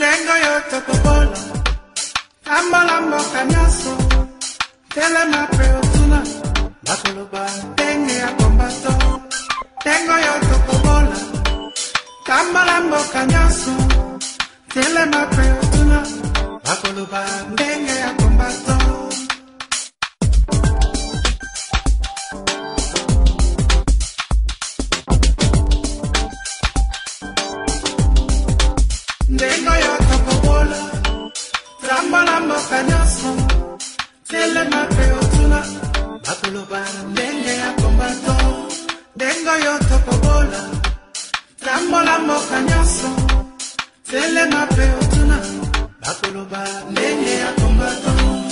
Nengo yo tokobola, ambala mboka nyaso, telema peotuna, bakoloba tenge ya kombato. Nengo yo tokobola, ambala mboka nyaso, telema peotuna, bakoloba tenge ya kombato. Nengo yo tokobola, ambala mboka nyaso, telema peotuna, bakoloba tenge ya kombato. Nengo yo tokobola, ambala mboka nyaso, telema peotuna, bakoloba tenge ya kombato.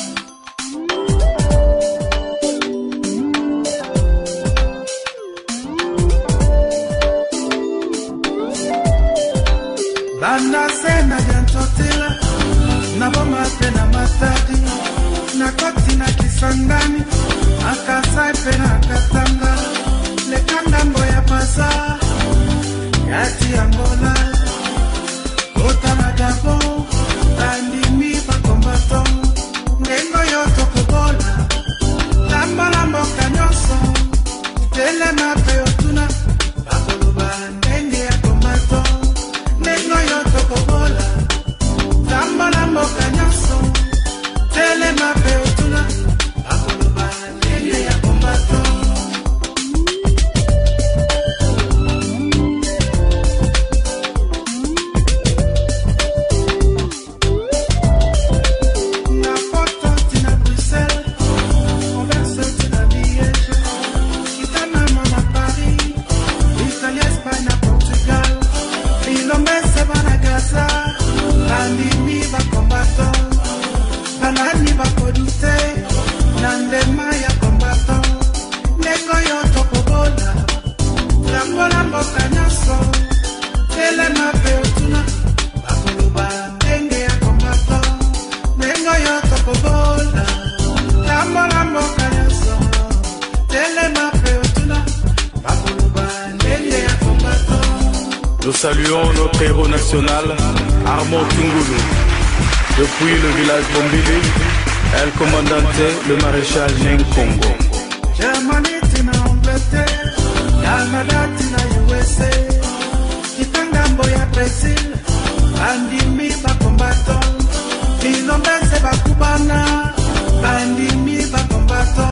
Banda sena jantotela, na boma pena matadi, na koti na kisangani, akasai pena katanga, lekanda mboya pasa, yati Angola, kota magabo, bandi mi pa kombato, nengo yo tokobola, lamba lambo kanyoso, telema peotuna, bakoloba ndenge ya kombato. Nengo yo tokobola, lamba mboka nyaso, telema peotuna, bakoloba ndenge ya kombato. Na Porto tina Bruxelles, Converse tina Liège, Kitana mama Paris, Italie, Espagne, Portugal. Ilomese banagaza, bandimi bakombato, banani bakodute, nandema ya kombato. Nengo yo tokobola, lambola mboka nyaso, telema peotuna, bakoloba ndenge ya kombato. Nengo yo tokobola, lambola mboka nyaso, telema peotuna, bakoloba ndenge ya kombato. Nous saluons notre héros national, Armand Tungulu. Depuis le village Bombili, El Commandante, le maréchal Nenkongo. Germany tina Angleterre, Canada tina USA, Kitangambo ya Brazil, bandimi bakombato, Ilombese bakubana, bandimi bakombato.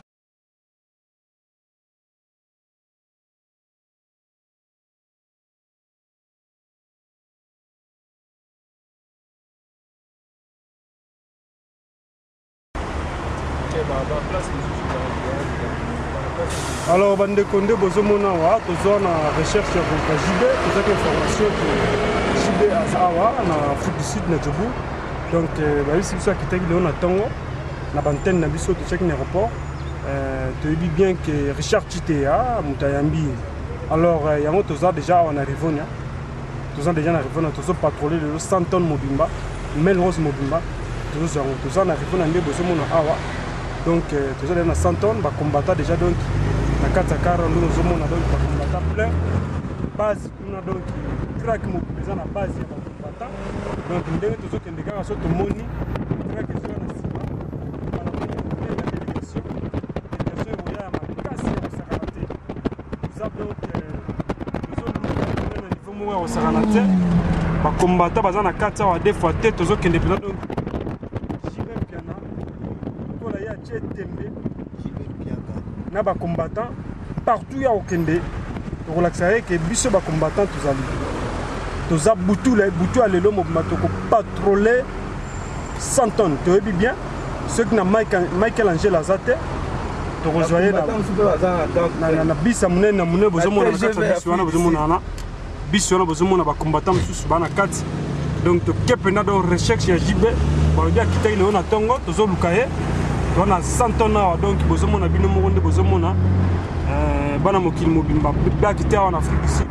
Alors, bande Condé, bozomona wa, tozo na recherche ya JB, tozo information que JB azawa na Afrique du Sud na Djobu. Donc, bah ici biso akitaki leo na tongo na bantenne na biso to check aéroport. Tu dis bien que Richard Chitea mutayambi. Alors, yango tozo déjà en arrivant nya. Tozo déjà en arrivant, tozo patrouiller le 100 tonnes mobimba, Melrose mobimba. Tozo en arrivant na nde bozomona awa. Donc, tozo na 100 tonnes ba combattre déjà donc na katakara nous sommes donc combattant plein base on a donc crack mo présent na base ya combattant donc ndenge tozo kende kaka so to moni crack so na sima para la délégation ya makasi ya sakanate ça donc tozo na niveau mo ya sakanate ba combattant baza na kata wa deux fois tête tozo kende pena donc jibe piana ko la ya chetembe na ba combattant partout ya okende to relaxer que biso ba combattant toza butu à lelo mobimato ko patrouiller 100 tonnes to yebi bien ceux qui na Michael Angel azate to rejoindre na bisa munene na munene bozomona biso wana bozomona na biso wana bozomona ba combattant mususu bana kati donc to kepena do recherche ya JB ba dia kitai leo na tongo tozo lukaye on a 100 tonnes donc bozomona bino mokonde bozomona bana mokili mobimba bakite en Afrique du Sud.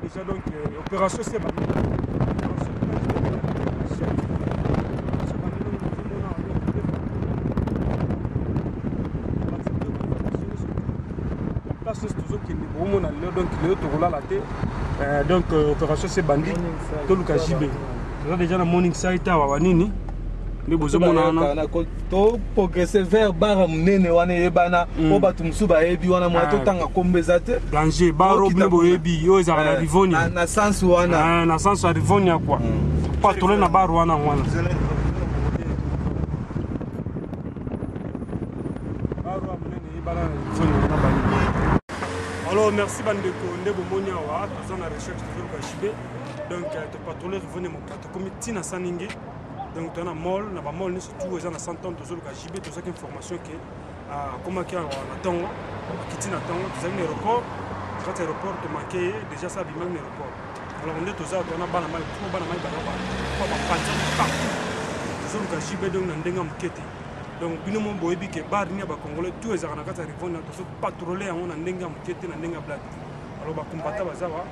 déjà donc opération c'est donc opération c'est bandit tout le cas JB déjà la morning site wa nini les besoins na to progresser vers bar munene wana yebana o batu musuba yebi wana mwa to tanga kombeza te danger baro bnebo yebi yo za na Livonia na sens wana na sens ya Livonia quoi pas tourner na bar wana alors merci bandeko ndebo monia wa toza na recherche toujours ka JB donc te patrouiller venir mon plateau comme tina saningi donc tu as un mall na ba mall ni surtout ils ont 100 ans toujours ka JB tout ça qui information que comment que na tongo kitina tongo tu as un aéroport quand aéroport te manquer déjà ça bi même aéroport alors on est tous ça on a bana mal ba panza partout toujours ka JB donc na ndenga mkete donc bino mo boyebi ke bar ni ba congolais tout ezaka na kata rivona to so patrouiller yango na ndenga mukete na ndenga black alors ba combattant bazawa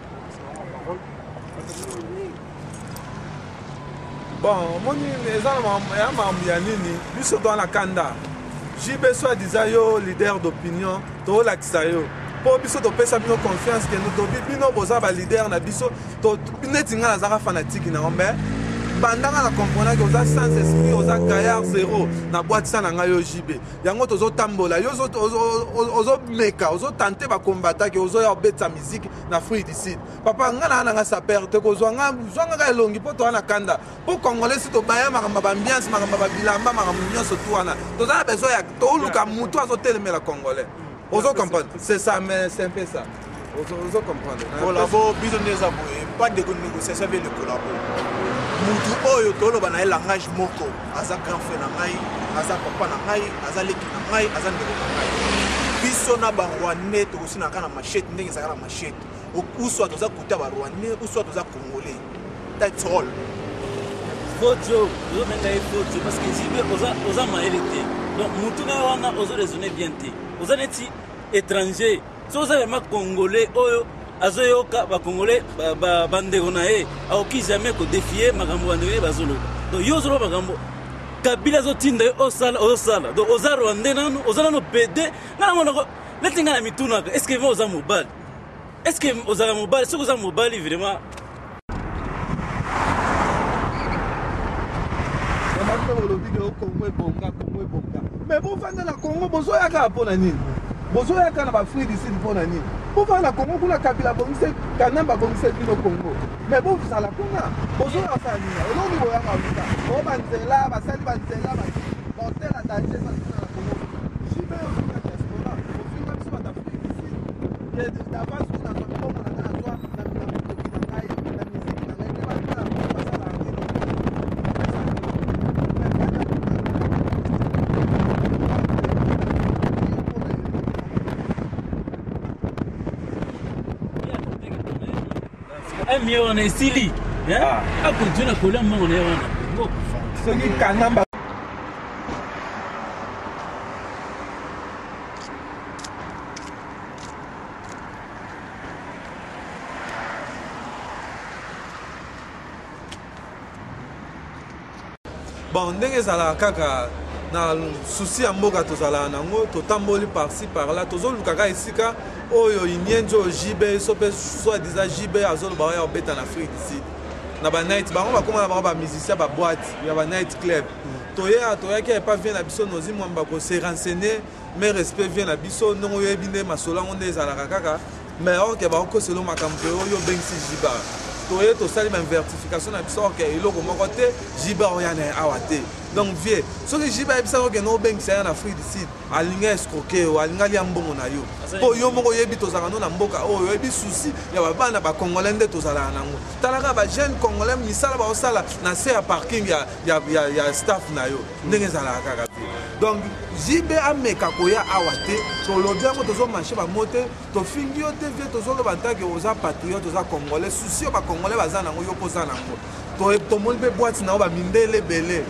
bon moni eza na mambo ya nini biso to na kanda JB soit disant yo leader d'opinion to lakisa yo po biso to pesa bino confiance ke nous to bino boza ba leader na biso to neti nga nazaka fanatique na ombe bandanga na comprendre que oza sans esprit oza gaillard zéro na boîte ça na yo JB yango tozo tambola yo ozo meka ozo tenter ba combattre que ozo ya beta musique na Afrique du Sud papa nga na sa perte ko zwanga ka elongi po to na kanda po congolais si to baya makamba ba ambiance makamba ba bilamba makamba nyonso to wana toza na besoin ya to luka mutu azo telemela congolais ozo comprendre c'est ça mais c'est un peu ça ozo comprendre collabo business aboye pas de négociation avec le collabo mutu oyo toloba na langage moko aza grand frère na ngai aza papa na ngai aza leki na ngai aza ndeko na ngai biso na ba rwandais to aussi na kana machette ndenge ezaka na machette uswa toza kuta ba rwandais uswa toza congolais that's all photo yo menga photo parce que JB oza maelete donc mutu na wana ozo raisonner bien te oza neti étranger so oza vraiment congolais oyo azoyoka ba congolais ba ndeko na ye aoki jamais ko défier makambo ba ndeko bazolo donc yo zolo makambo kabila zo tinda yo osala donc oza rwandais nanu oza nano PD na ngona letinga na mituna est-ce que oza mobile est-ce que oza mobile ce que oza mobile vraiment mais vous venez na Congo bozo yaka pona nini bozo yaka na ba Afrique du Sud pona nini vous venez na Congo kuna kabila bongise kanamba bongise bino Congo mais vous ça la kuna bozo ya ça nini ono ni boya ka luka o banzela basali banzela ba hotel à danger ça na Congo JB o ka diaspora o finga biso ba Afrique du Sud que d'avance kuna kwa Congo na kana toi na ngai na musique na ngai ba kana basala mieux on est silly a continuer à coller mon on est on ce qui kanamba bon ndenge ezala kaka na souci ya mboka tozala nango totamboli par-ci par-là tozolukaka esika oyo inyenzo JB sope soit déjà JB azoloba oya obeta na Afrique ici na ba night bango bakoma na bango ba musicien ba boîte ya ba night club toyaki pas vient na biso nozi mwamba ko se renseigner mais respect vient na biso ndongo yebi nde masolo ngo nde ezalaka kaka mais ok ba ko selo makambo oyo bengisi JB toye tosali ba vertification na biso ok eloko moko te JB oyana awate donc vieux soki JB ebisa ko no bengisa na Afrique du Sud alinga escroquer o alinga lia mbongo na yo po yo moko yebi tozala no na mboka oyo yebi souci ya babana ba congolais nde tozala nango talaka ba jeune congolais misala ba osala na se ya parking ya staff na yo ndenge ezala kaka donc JB ameka koya awate tolobi yango tozo marché ba mote to fingi yo te vie tozoloba ntake oza patriote oza congolais souci ba congolais baza nango yo poza nango to moni be boîte na ba mindele belé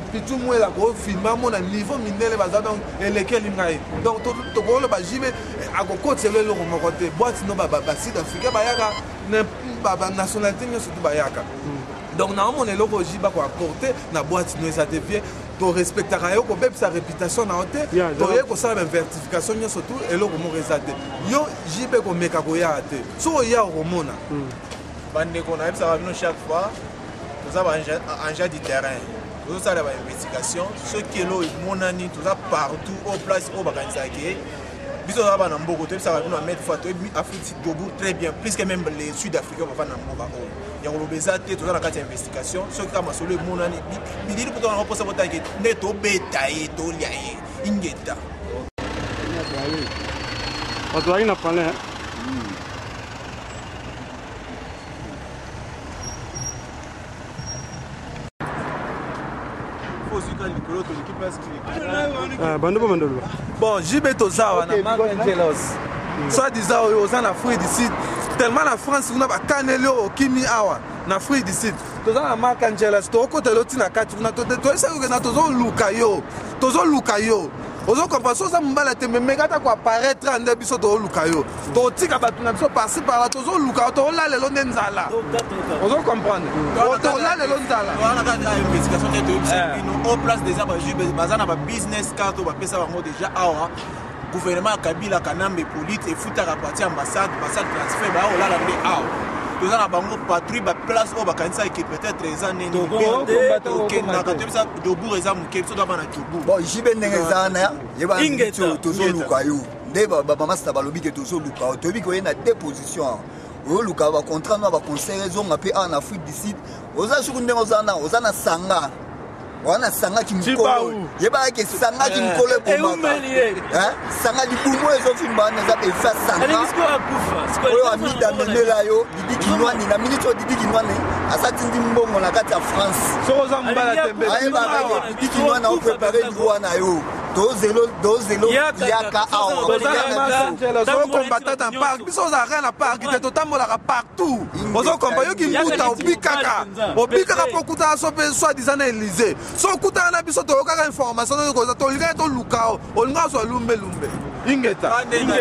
pitu mwela kofilma mona niveau mindele baza donc elekeli ngai donc tokoloba jibe akokotela eloko moko te boîte no basud africain bayaka nationalité nyonso tu bayaka donc naomona eloko jibe akoapporte na boîte no eza te vie torespectaka yo kobebisa réputation na yo te toye kosala bavertification nyonso tu eloko moko eza te yo jibe komeka koyaa te so oya okomona bandeko nayebisaka bino chaque fois toza baengin du terrain tozosala bainvestigation soki elo emonani toza partout au place oyo bakanisaki biso toza bana mboko toyebisaka bino amet fois toyebi afrique debout très bien plus que même les sud africains bafana na mboka oyo yango loba eza te toza na kati ya investigation soki kaka masolo emonani bilili mpo tozango mposa botaki nde tobeta ye tolia ye ingeta bazwaki na palin bon jibe toza wana Marc-Angelos soit disant oyo oza na fruit du sud tellement na France kuna bakaneli oyo okimi awa na fruit du sud toza na Marc-Angelos tokotela otina kati kuna toyesakokena tozoluka yo ozokompa so oza mobala te memeka ata koapparaître nde biso tozoluka yo totika bato na biso parci parla tozoluka yo toola lelo nde nzala ozokomprendre toola lelo nzala investigation te toyebisa bino au place déjà bajupe baza na babusiness carte oyo bapesa bango déjà awa gouvernement ya kabila kanambe polite efutaka parti ambassade transfert baya olala nde awa toza na bango patrouille baplace oyo bakanisaki peut-être eza neni okendaka toyebisa dobour eza moke biso toaba na dobour bon jibe ndenge eza wana yeba tozoluka yo nde bamasita balobi ke tozoluka yo toyebi koye na deux positions oyoluka bacontrat no baconseil ezonga mpe awa na afrique du sud oza suku ndenge oza na sanga wana sanga kimkolo yebaki sanga kimkolo ebomaka sanga libumu ezofimba wana eza efa sanga oyo amida memela yo didi kinwani na minute oyo didi kinwani asatindi mbongo na kati ya france ayebaka didi kinwani aoprepare liwa na yo tozelo yaka awaokombatata na park biso ozalaka na park te totambolaka partout ozokomba yoki mbuta obikaka mpo okutaka so mpe soi-disant na élysée so okutaka na biso toyokaka information tokoza tolingaki toluka o olingaka zwa lumbe ingeta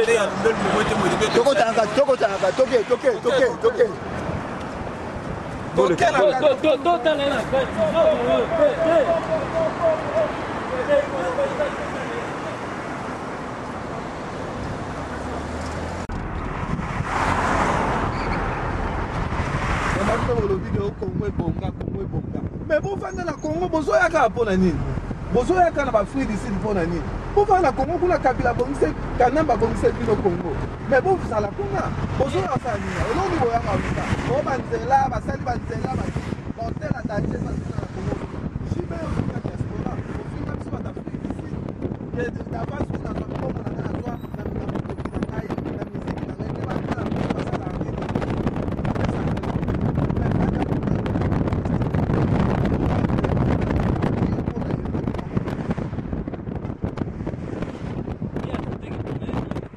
mais bofanda na Congo bozoyaka mpona nini bozoyaka na bafruit du sud mpona nini bofanda na Congo kuna kabila bongise kanamba bongise bino Congo mais bozala kuna bozoyaka sala nini elongi boyaka luka o banzela basali banzela botela danger basina na Congo jibe ofinga diaspora ofinga biso bata afrique du sud d'avance kuna na Congo na kana toa na mitoki na ngai na miziki na ngai basala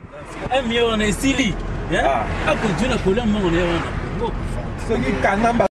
on est stylé. Ah, continue à coller mon on est ce qui kanamba